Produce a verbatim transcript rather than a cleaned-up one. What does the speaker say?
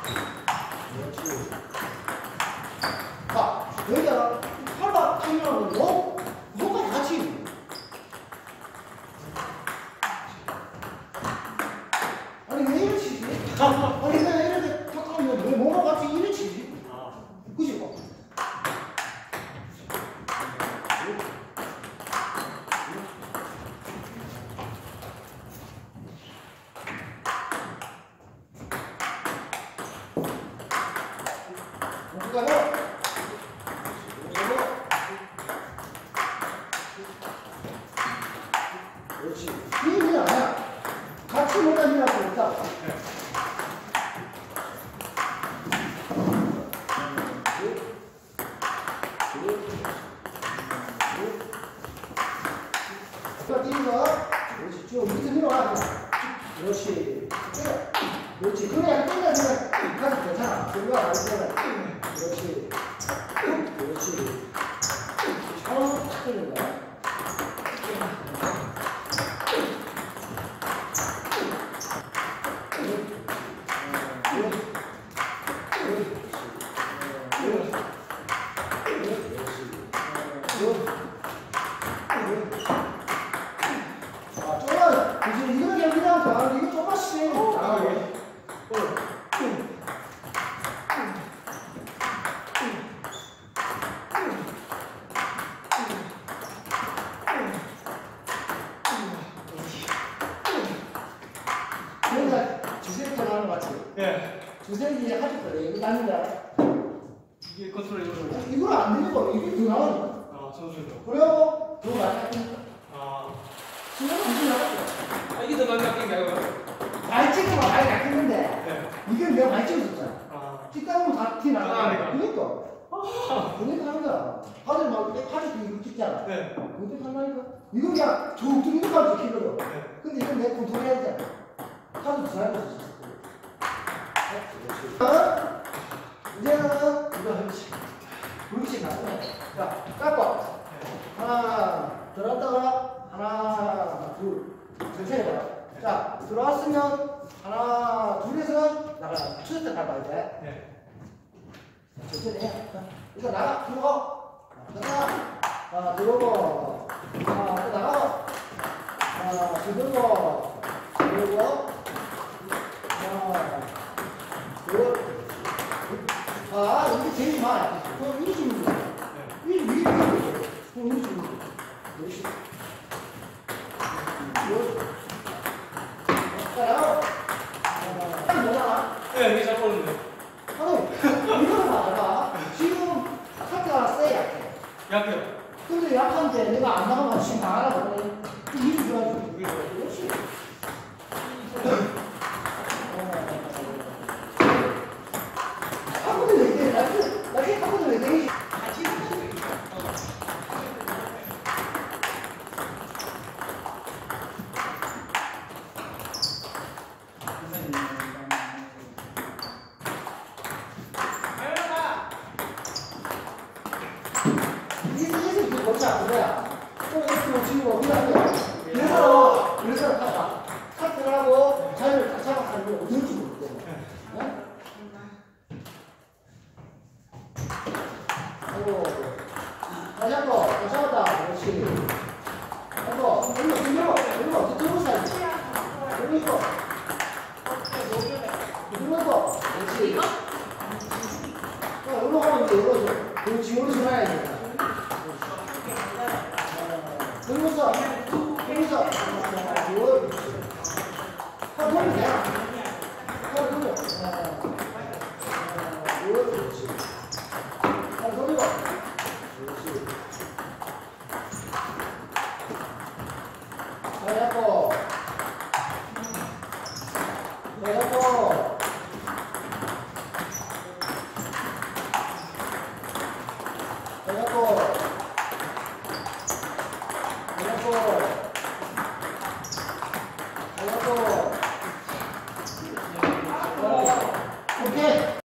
그렇지. 자, 여기다가 팔과 탕이라고 요, 요까지 같이. 아니, 왜 이래 치지? 아니, 왜 이렇게 탁 하면 왜 뭐가 같이 이래 치지? 그지? 뭐? 그러니까요. 그렇지. 이게 그냥 아니야. 같이 못 다니라고 했다. 그렇지. 쭉 밑에 밀어가. 그렇지. 그렇지. 그냥 끝내주면 가도 괜찮아. 들어가 말고. 그렇지. 그렇지. 처음 찾는 거야. 아, 조금만, 이제 이거는 그냥 그냥 봐. 이거 조금만 씩. 아, 예. 그러니까 주세부터 나오는 거 같지? 예. 주세기 하실 거예요. 이거 나는다. 이게 컨트롤 이거로. 이걸 안 되니까 이게 더 나오니까. 아, 저도요. 그래요? 더 많이 깎으니까. 아. 신경 안 나갔죠. 아, 이게 더 많이 깎인 게 아니라. 많이 찍으면 많이 깎였는데, 네. 이건 내가 많이 찍었었잖아. 아. 찍다 다 티 나가. 아, 네. 그러니까. 아. 그러니까 하는 거야. 다들 막 파지도 이거 찍잖아. 네. 그렇게 한다니까. 이건 그냥 쭉 뚫리니까 찍히거든. 네. 근데 이건 내가 컨트롤 해야 되잖아. 카드 드라이버 있어. 어? 이제는 이거 하듯이. 그렇지, 나중에. 자, 깎고. 하나, 들어왔다가, 하나, 둘. 천천히 봐요. 자, 들어왔으면, 하나, 둘에서 나가. 첫째 밟아야 돼. 네. 천천히 해. 이거 나가, 들어가. 나가. 아, 들어오고. 아, 또 나가. 아, 들어오고. 들어오고. 아, 둘. 아, 이게 제일 많아. 그럼 이리 주면 돼. 이리, 위에 주면 돼. 그럼 이리 주면 돼. 그렇지. 자, 아, 뭐잖아? 네, 이게 잡고 있는데. 아니, 이거는 봐봐. 지금 카드가 세 약해. 약해요. 근데 약한데 내가 안 나가면 지금 나가라고. 이리 줘야지. 그렇지. 한번도 왜 돼? 나 그, 나 그, 한번도 왜 돼? 이게 계속 그 멋지 않은 거야. 또 이렇게 지금 그다음에 그래서 그래서 카타 카트라고 자리를 딱 잡아가는 거 어떨지 모르겠네. 아이고, 다시 한 번, 다시 한 번, 그렇지. 아이고, 일로, 일로, 일로, 뒤로 사야지. 일로 있고. 일로 있고. 그렇지. 자, 일로 가면 이제 일로 줘. 그렇지, 여기서 놔야지. 여기서, 여기서. 한 돌면 돼. 한 돌려. 그렇지. 한 돌리고. 그렇지. 잘 잡고. 잘 잡고. 잘 잡고.